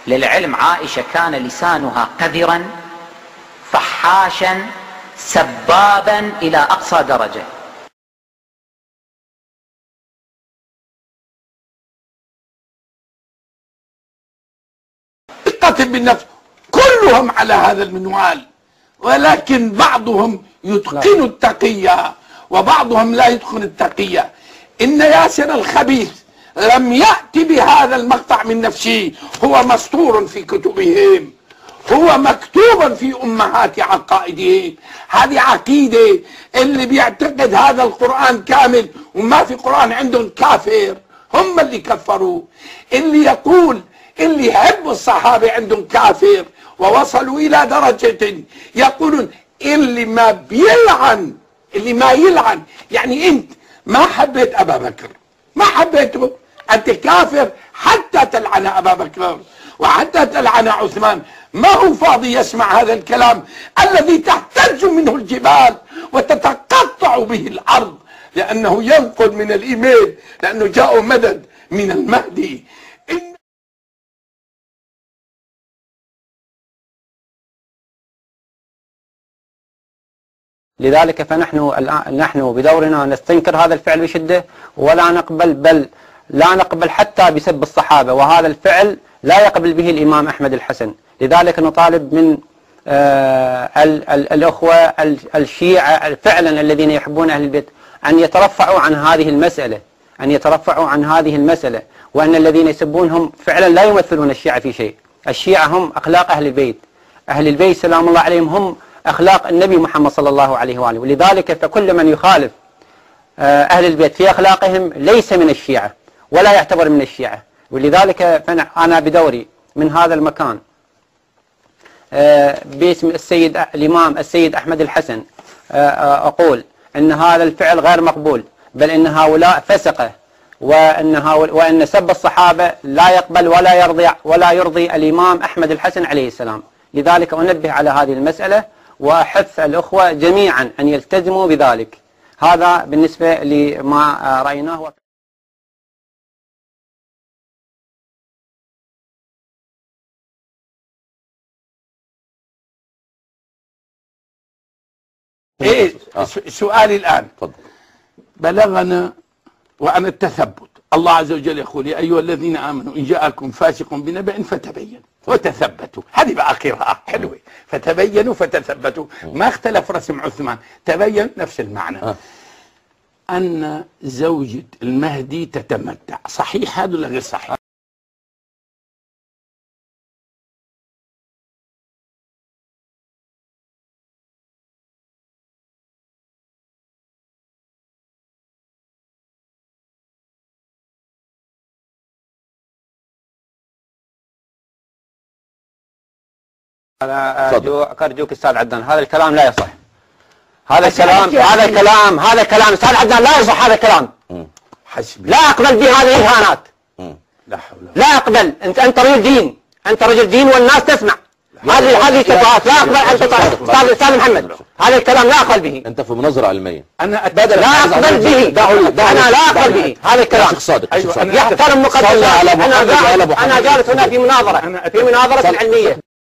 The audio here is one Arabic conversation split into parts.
للعلم عائشة كان لسانها قذرا فحاشا سبابا إلى أقصى درجة. القتل بالنفس كلهم على هذا المنوال، ولكن بعضهم يتقن التقية وبعضهم لا يتقن التقية. إن ياسر الخبيث لم يأتي بهذا المقطع من نفسه، هو مسطور في كتبهم، هو مكتوبا في أمهات عقائدهم. هذه عقيدة اللي بيعتقد هذا القرآن كامل وما في قرآن عندهم كافر، هم اللي كفروا. اللي يقول اللي يحب الصحابة عندهم كافر، ووصلوا إلى درجة يقولون اللي ما بيلعن، اللي ما يلعن، يعني أنت ما حبيت أبا بكر، ما حبيته، أنت كافر حتى تلعن أبا بكر وحتى تلعن عثمان. ما هو فاضي يسمع هذا الكلام الذي تهتز منه الجبال وتتقطع به الأرض، لأنه ينقل من الإيميل، لأنه جاء مدد من المهدي. لذلك فنحن بدورنا نستنكر هذا الفعل بشدة، ولا نقبل، بل لا نقبل حتى بسب الصحابة، وهذا الفعل لا يقبل به الإمام أحمد الحسن. لذلك نطالب من الأخوة الشيعة فعلا الذين يحبون أهل البيت أن يترفعوا عن هذه المسألة، أن يترفعوا عن هذه المسألة، وأن الذين يسبونهم فعلا لا يمثلون الشيعة في شيء. الشيعة هم أخلاق أهل البيت، أهل البيت سلام الله عليهم هم أخلاق النبي محمد صلى الله عليه وآله. ولذلك فكل من يخالف أهل البيت في أخلاقهم ليس من الشيعة ولا يعتبر من الشيعة. ولذلك أنا بدوري من هذا المكان باسم الإمام السيد أحمد الحسن أقول أن هذا الفعل غير مقبول، بل أن هؤلاء فسقة، وأن سب الصحابة لا يقبل ولا يرضي الإمام أحمد الحسن عليه السلام. لذلك أنبه على هذه المسألة وأحث الأخوة جميعا أن يلتزموا بذلك. هذا بالنسبة لما رأيناه. سؤالي الآن، بلغنا وأنا التثبت، الله عز وجل يقول يا أيها الذين آمنوا إن جاءكم فاسق بنبأ فتبينوا وتثبتوا. هذه بقى قراءة حلوة، فتبينوا فتثبتوا، ما اختلف رسم عثمان، تبين نفس المعنى. أن زوجة المهدي تتمتع، صحيح هذا ولا غير صحيح؟ أنا أرجوك أستاذ عدنان، هذا الكلام لا يصح. هذا الكلام أستاذ عدنان لا يصح. هذا الكلام لا أقبل بهذه الإهانات، لا أقبل. أنت رجل دين، أنت رجل دين والناس تسمع. هذه شبهات لا أقبل أن تطرح. أستاذ محمد، هذا الكلام لا أقبل به. أنت في مناظرة علمية. لا أقبل به. أنا لا أقبل به هذا الكلام. يحترم مقدسات. أنا جالس هنا في مناظرة علمية.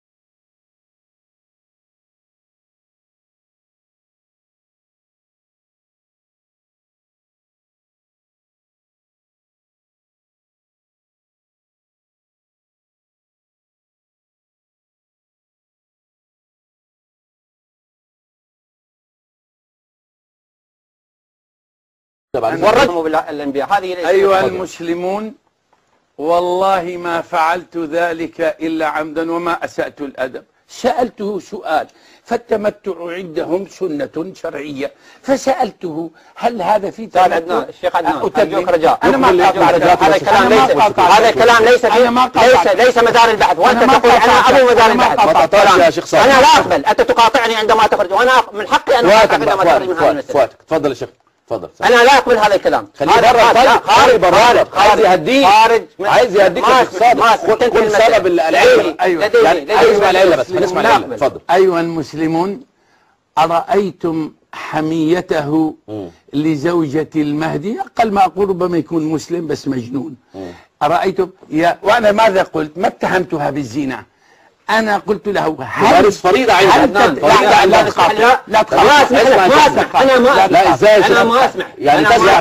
والرجم بالأنبياء هذه أيها المسلمون، والله ما فعلت ذلك إلا عمدا وما أسأت الأدب. سألته سؤال، فالتمتع عندهم سنة شرعية، فسألته هل هذا في تمتع؟ الشيخ عدنان أرجوك رجاء، أنا ما هذا الكلام ليس مدار البحث، وأنت تقول أنا أبو مدار البحث. أنا لا أقبل أنت تقاطعني عندما تخرج، وأنا من حقي أن أقاطعك عندما تخرج من هذا المسألة. تفضل يا شيخ، تفضل. أنا لا أقبل هذا الكلام. خارج برا، عايز يهديك، عايز يهديك كل سبب العلة. أيوة هنسمع العلة بس، هنسمع العلة. تفضل. أيها المسلمون، أرأيتم حميته لزوجة المهدي؟ أقل ما أقول ربما يكون مسلم بس مجنون. أرأيتم وأنا ماذا قلت؟ ما اتهمتها بالزنا، أنا قلت له تمارس فريضة عندنا. لا تقاطع، لا تقاطع، ما اسمح، أنا ما لا ازاي؟ أنا ما أسمح. يعني لا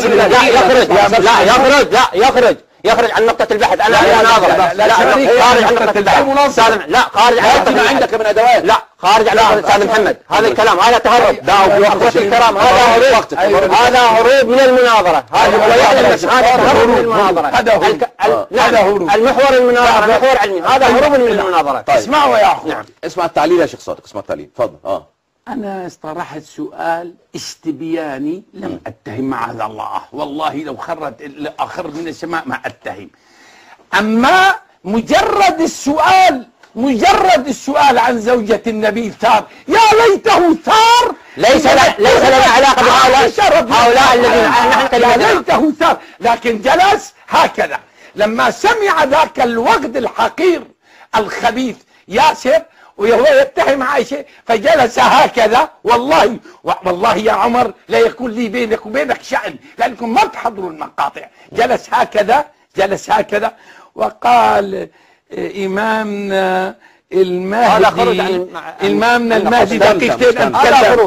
يخرج عن نقطة البحث. أنا مناظرة. لا خارج عن نقطة البحث. لا خارج عن نقطة البحث. عندك من أدوات. لا خارج عن نقطة أستاذ محمد. هذا الكلام هذا تهرب. الكلام هذا هروب من المناظرة. هذا تهرب من المناظرة. هذا هروب. المحور المناظرة محور علمي. هذا هروب من المناظرة. اسمعوا يا أخوان. نعم. اسمع التعليل يا شيخ صادق، اسمع التعليل. تفضل. أنا اصطرحت سؤال استبياني، لم أتهم معاذ الله، والله لو أخر من السماء ما أتهم. أما مجرد السؤال عن زوجة النبي ثار، يا ليته ثار. ليس لنا علاقة بهؤلاء الذين نحن يا ليته ثار، لكن جلس هكذا لما سمع ذاك الوقت الحقير الخبيث ياسر وهو يتهم عائشة، فجلس هكذا. والله يا عمر لا يكون لي بينك وبينك شأن، لأنكم ما تحضروا المقاطع. جلس هكذا وقال إمامنا المهدي، دقيقتين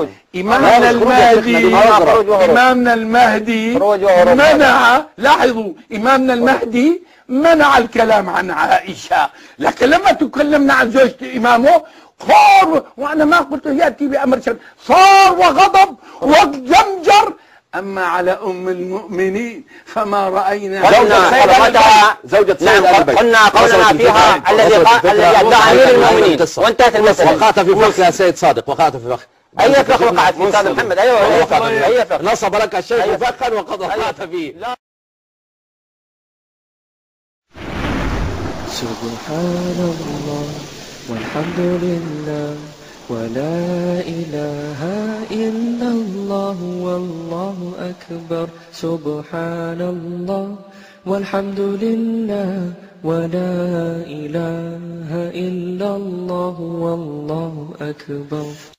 إمامنا المهدي منع، لاحظوا، إمامنا المهدي منع الكلام عن عائشة، لكن لما تكلمنا عن زوجة إمامه صار، وأنا ما قلت يأتي بأمر شرعي، صار وغضب وزمجر. أما على أم المؤمنين فما رأينا زوجة سيد قلنا قولنا فيها الذي أدعى أمير المؤمنين وانتهت المسألة. وقعت في فخ يا سيد صادق، وقعت في فخ. أي فخ وقعت في أستاذ محمد؟ أي فخ نصب لك الشيخ فخا وقد وقعت فيه. سبحان الله والحمد لله ولا إله إلا الله والله أكبر. سبحان الله والحمد لله ولا إله إلا الله والله أكبر.